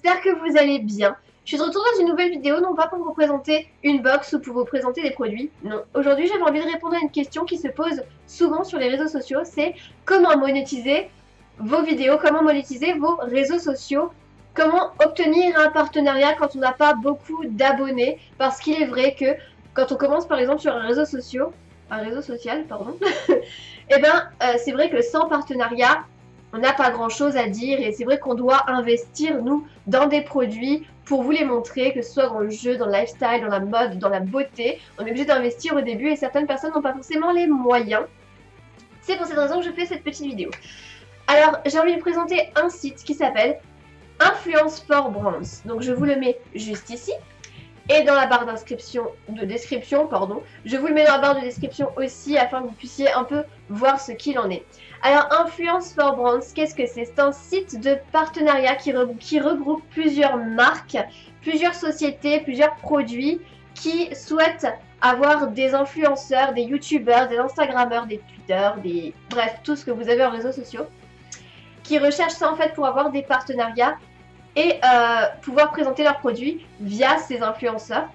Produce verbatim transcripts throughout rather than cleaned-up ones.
j'espère que vous allez bien. Je suis de retour dans une nouvelle vidéo, non pas pour vous présenter une box ou pour vous présenter des produits, non. Aujourd'hui j'avais envie de répondre à une question qui se pose souvent sur les réseaux sociaux, c'est comment monétiser vos vidéos, comment monétiser vos réseaux sociaux, comment obtenir un partenariat quand on n'a pas beaucoup d'abonnés, parce qu'il est vrai que quand on commence par exemple sur un réseau social, un réseau social, pardon, et ben euh, c'est vrai que sans partenariat, on n'a pas grand chose à dire et c'est vrai qu'on doit investir nous dans des produits pour vous les montrer, que ce soit dans le jeu, dans le lifestyle, dans la mode, dans la beauté. On est obligé d'investir au début et certaines personnes n'ont pas forcément les moyens. C'est pour cette raison que je fais cette petite vidéo. Alors j'ai envie de vous présenter un site qui s'appelle Influence for Brands. Donc je vous le mets juste ici. Et dans la barre d'inscription, de description, pardon, je vous le mets dans la barre de description aussi afin que vous puissiez un peu voir ce qu'il en est. Alors Influence for Brands, qu'est-ce que c'est? C'est un site de partenariat qui, re qui regroupe plusieurs marques, plusieurs sociétés, plusieurs produits qui souhaitent avoir des influenceurs, des youtubeurs, des instagrammeurs, des twitters, des... bref, tout ce que vous avez en réseaux sociaux, qui recherchent ça en fait pour avoir des partenariats et euh, pouvoir présenter leurs produits via ces influenceurs.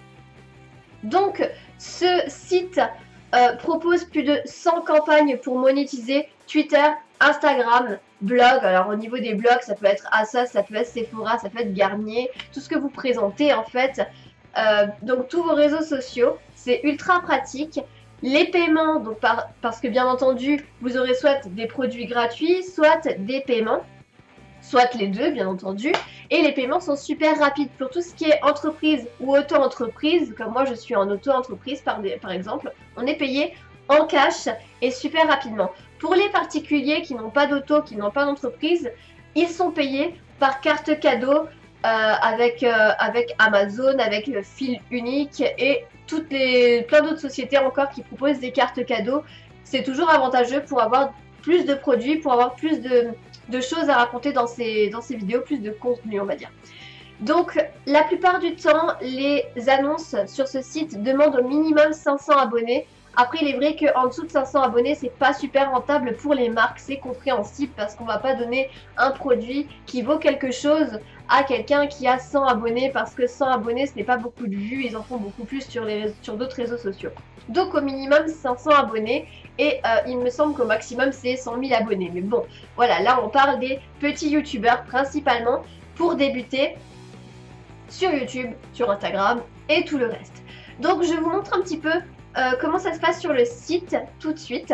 Donc ce site euh, propose plus de cent campagnes pour monétiser Twitter, Instagram, blog. Alors au niveau des blogs, ça peut être Asos, ça peut être Sephora, ça peut être Garnier, tout ce que vous présentez en fait. Euh, donc tous vos réseaux sociaux, c'est ultra pratique. Les paiements, donc par, parce que bien entendu, vous aurez soit des produits gratuits, soit des paiements, soit les deux bien entendu. Et les paiements sont super rapides pour tout ce qui est entreprise ou auto-entreprise, comme moi je suis en auto-entreprise par, par exemple, on est payé en cash et super rapidement. Pour les particuliers qui n'ont pas d'auto, qui n'ont pas d'entreprise, ils sont payés par carte cadeau euh, avec, euh, avec Amazon, avec le fil unique et toutes les, plein d'autres sociétés encore qui proposent des cartes cadeaux. C'est toujours avantageux pour avoir plus de produits, pour avoir plus de... de choses à raconter dans ces, dans ces vidéos, plus de contenu on va dire. Donc la plupart du temps les annonces sur ce site demandent au minimum cinq cents abonnés. Après il est vrai qu'en dessous de cinq cents abonnés c'est pas super rentable pour les marques, c'est compréhensible parce qu'on va pas donner un produit qui vaut quelque chose à quelqu'un qui a cent abonnés, parce que cent abonnés ce n'est pas beaucoup de vues, ils en font beaucoup plus sur, les, sur d'autres réseaux sociaux. Donc au minimum cinq cents abonnés et euh, il me semble qu'au maximum c'est cent mille abonnés. Mais bon, voilà, là on parle des petits youtubeurs principalement pour débuter sur YouTube, sur Instagram et tout le reste. Donc je vous montre un petit peu euh, comment ça se passe sur le site tout de suite.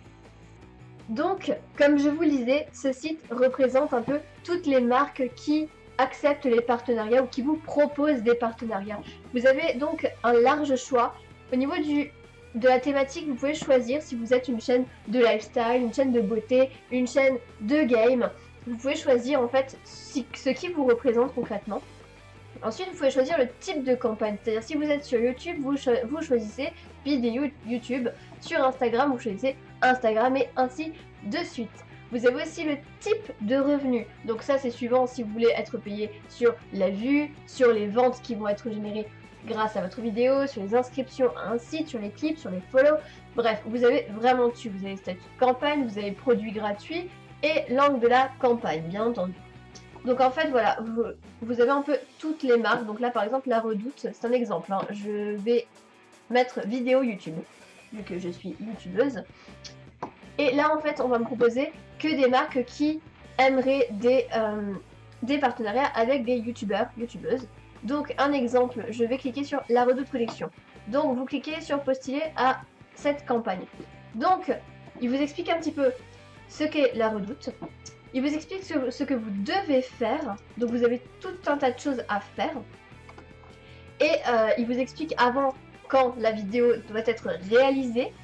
Donc comme je vous le disais, ce site représente un peu toutes les marques qui acceptent les partenariats ou qui vous proposent des partenariats. Vous avez donc un large choix. Au niveau du de la thématique, vous pouvez choisir si vous êtes une chaîne de lifestyle, une chaîne de beauté, une chaîne de game. Vous pouvez choisir en fait si, ce qui vous représente concrètement. Ensuite, vous pouvez choisir le type de campagne. C'est-à-dire si vous êtes sur YouTube, vous, cho vous choisissez vidéo YouTube. Sur Instagram, vous choisissez Instagram et ainsi de suite. Vous avez aussi le type de revenu. Donc ça, c'est suivant si vous voulez être payé sur la vue, sur les ventes qui vont être générées grâce à votre vidéo, sur les inscriptions à un site, sur les clips, sur les follow. Bref, vous avez vraiment dessus. Vous avez statut de campagne, vous avez produits gratuits et l'angle de la campagne, bien entendu. Donc en fait, voilà, vous, vous avez un peu toutes les marques. Donc là, par exemple, La Redoute, c'est un exemple. Hein. Je vais mettre vidéo YouTube, vu que je suis youtubeuse. Et là, en fait, on va me proposer que des marques qui aimeraient des, euh, des partenariats avec des youtubeurs, youtubeuses. Donc un exemple, je vais cliquer sur La Redoute Collection. Donc vous cliquez sur postuler à cette campagne. Donc il vous explique un petit peu ce qu'est La Redoute. Il vous explique ce, ce que vous devez faire. Donc vous avez tout un tas de choses à faire. Et euh, il vous explique avant quand la vidéo doit être réalisée.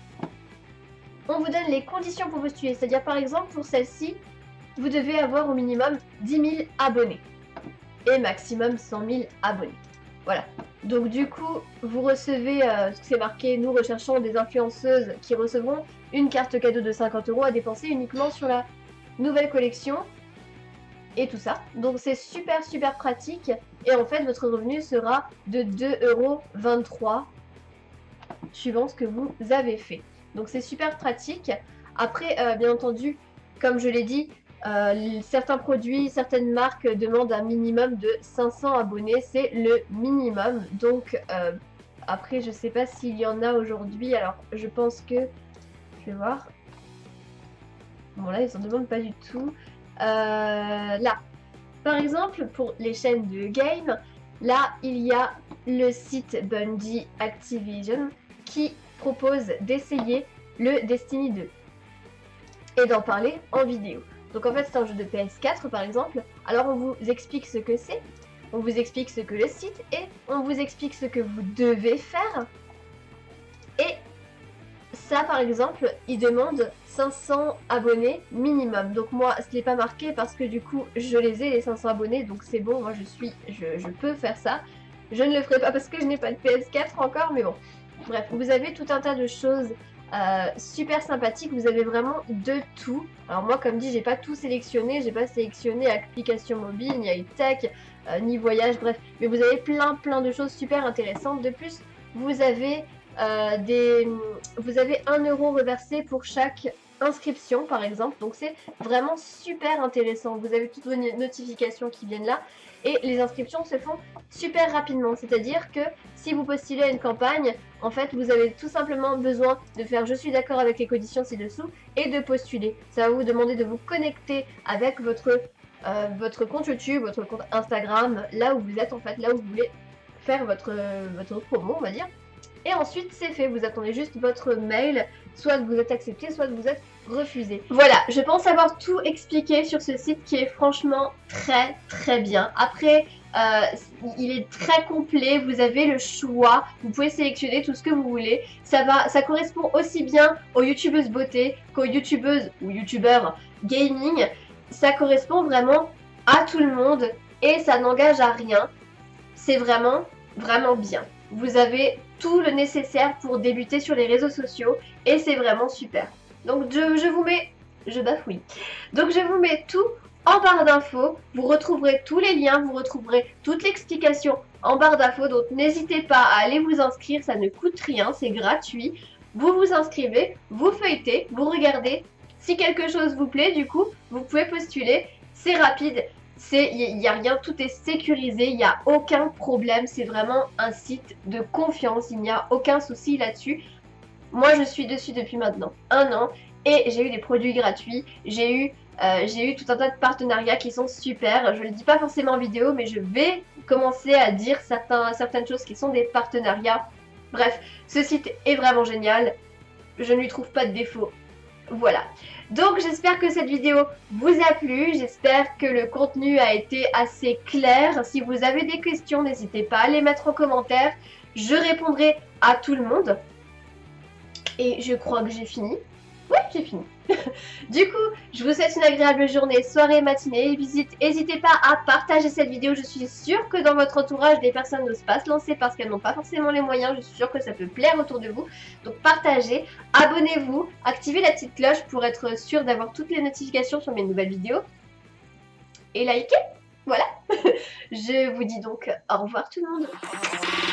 On vous donne les conditions pour postuler. C'est-à-dire par exemple pour celle-ci, vous devez avoir au minimum dix mille abonnés. Et maximum cent mille abonnés. Voilà. Donc du coup, vous recevez, euh, c'est marqué, nous recherchons des influenceuses qui recevront une carte cadeau de cinquante euros à dépenser uniquement sur la nouvelle collection. Et tout ça. Donc c'est super super pratique. Et en fait, votre revenu sera de deux euros vingt-trois suivant ce que vous avez fait. Donc c'est super pratique. Après, euh, bien entendu, comme je l'ai dit, Euh, certains produits, certaines marques demandent un minimum de cinq cents abonnés, c'est le minimum. Donc euh, après, je sais pas s'il y en a aujourd'hui. Alors, je pense que je vais voir. Bon là, ils en demandent pas du tout. Euh, là, par exemple, pour les chaînes de game, là, il y a le site Bungie Activision qui propose d'essayer le Destiny deux et d'en parler en vidéo. Donc en fait, c'est un jeu de P S quatre par exemple. Alors on vous explique ce que c'est, on vous explique ce que le site est, on vous explique ce que vous devez faire. Et ça, par exemple, il demande cinq cents abonnés minimum. Donc moi, ce n'est pas marqué parce que du coup, je les ai les cinq cents abonnés, donc c'est bon. Moi, je suis, je, je peux faire ça. Je ne le ferai pas parce que je n'ai pas de P S quatre encore, mais bon. Bref, vous avez tout un tas de choses euh, super sympathiques. Vous avez vraiment de tout. Alors moi, comme dit, j'ai pas tout sélectionné. J'ai pas sélectionné application mobile, ni high-tech, euh, ni voyage, bref. Mais vous avez plein, plein de choses super intéressantes. De plus, vous avez Euh, des... vous avez un euro reversé pour chaque inscription par exemple, donc c'est vraiment super intéressant. Vous avez toutes vos notifications qui viennent là et les inscriptions se font super rapidement, c'est à dire que si vous postulez à une campagne, en fait vous avez tout simplement besoin de faire je suis d'accord avec les conditions ci-dessous et de postuler. Ça va vous demander de vous connecter avec votre, euh, votre compte YouTube, votre compte Instagram, là où vous êtes en fait, là où vous voulez faire votre, votre promo on va dire. Et ensuite, c'est fait. Vous attendez juste votre mail, soit vous êtes accepté, soit vous êtes refusé. Voilà, je pense avoir tout expliqué sur ce site qui est franchement très très bien. Après, euh, il est très complet, vous avez le choix, vous pouvez sélectionner tout ce que vous voulez. Ça va, ça correspond aussi bien aux youtubeuses beauté qu'aux youtubeuses ou youtubeurs gaming. Ça correspond vraiment à tout le monde et ça n'engage à rien. C'est vraiment, vraiment bien. Vous avez tout le nécessaire pour débuter sur les réseaux sociaux et c'est vraiment super. Donc je, je vous mets, je bafouille. Donc je vous mets tout en barre d'infos. Vous retrouverez tous les liens, vous retrouverez toute l'explication en barre d'infos. Donc n'hésitez pas à aller vous inscrire, ça ne coûte rien, c'est gratuit. Vous vous inscrivez, vous feuilletez, vous regardez. Si quelque chose vous plaît, du coup, vous pouvez postuler. C'est rapide. Il n'y a rien, tout est sécurisé, il n'y a aucun problème, c'est vraiment un site de confiance, il n'y a aucun souci là-dessus. Moi je suis dessus depuis maintenant un an et j'ai eu des produits gratuits, j'ai eu, euh, j'ai eu tout un tas de partenariats qui sont super. Je ne le dis pas forcément en vidéo mais je vais commencer à dire certains, certaines choses qui sont des partenariats. Bref, ce site est vraiment génial, je ne lui trouve pas de défaut. Voilà, donc j'espère que cette vidéo vous a plu, j'espère que le contenu a été assez clair. Si vous avez des questions, n'hésitez pas à les mettre en commentaire, je répondrai à tout le monde. Et je crois que j'ai fini. Oui, j'ai fini. Du coup, je vous souhaite une agréable journée, soirée, matinée. N'hésitez pas à partager cette vidéo. Je suis sûre que dans votre entourage, des personnes n'osent pas se lancer parce qu'elles n'ont pas forcément les moyens. Je suis sûre que ça peut plaire autour de vous. Donc partagez, abonnez-vous, activez la petite cloche pour être sûr d'avoir toutes les notifications sur mes nouvelles vidéos. Et likez. Voilà. Je vous dis donc au revoir tout le monde.